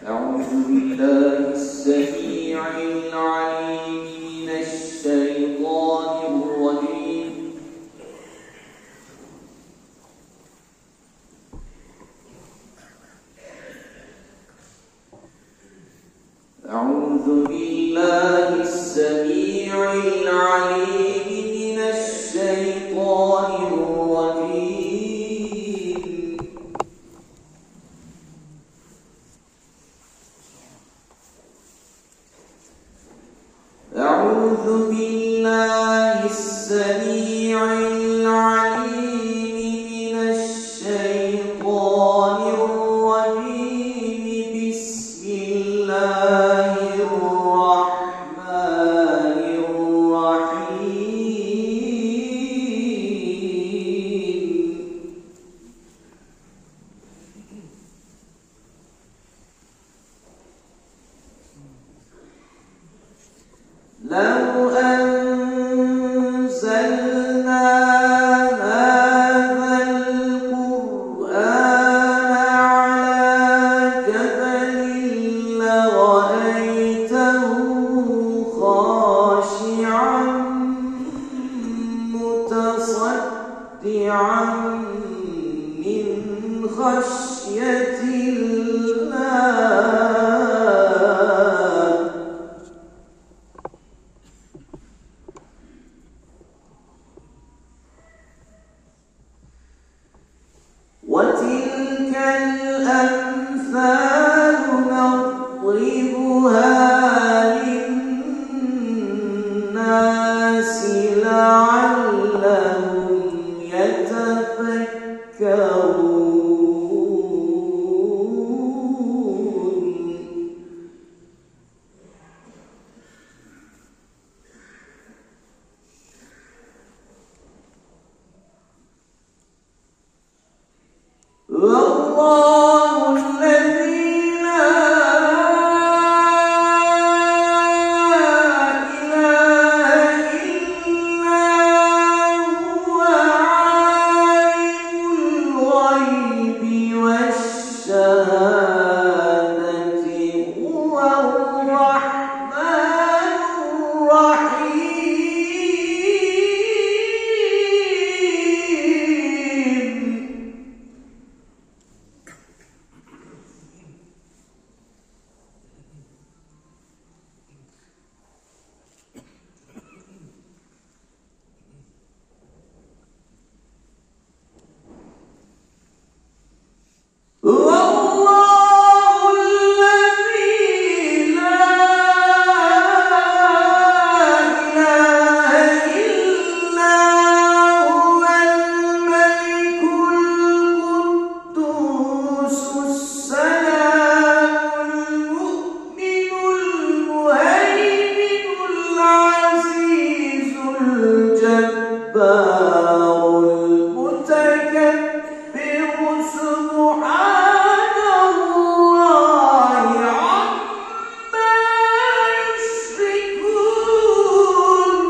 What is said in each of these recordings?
أعوذ بالله السميع العليم من الشيطان الرجيم. أعوذ بالله السميع العليم من الشيطان الرجيم. أعوذ بالله السميع العليم من الشيطان الرجيم. بسم الله الرحمن الرحيم. لو أنزلنا هذا القرآن على جبل لرأيته خاشعا متصدعا من خشية الله. وتلك الأمثال نضربها للناس لعلهم يتفكرون. والله الذي لا إله إلا هو عالم الغيب والشهادة هو الرحمن الرحيم. والله الذي لا إله إلا هو الملك القدوس السلام المؤمن المهيمن العزيز الجبار المتكبر سبحان الله عما يشركون.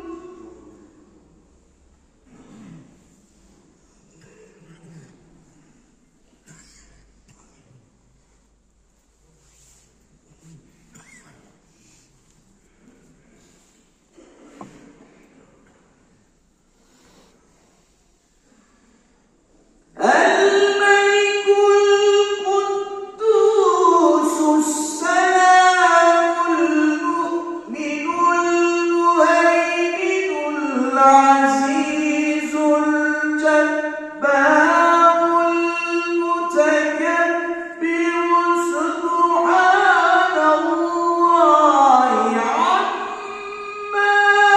الملك القدوس السلام المؤمن المهيمن العزيز الجبار المتكبر سبحان الله عما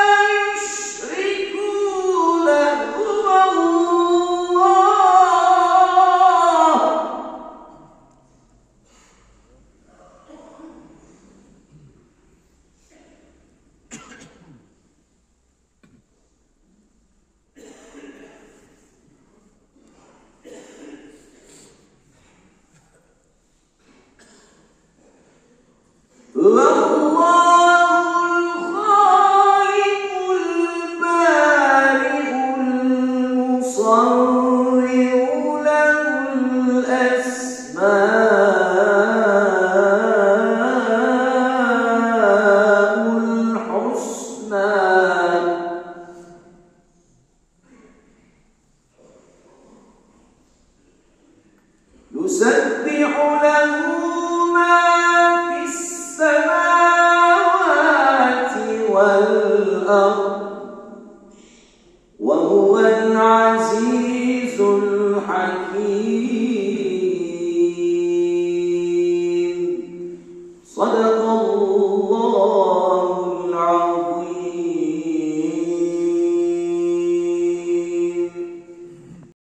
يشركون. هو الله. الأسماء يسبح له ما في السماوات والأرض وهو العزيز الحكيم. صدق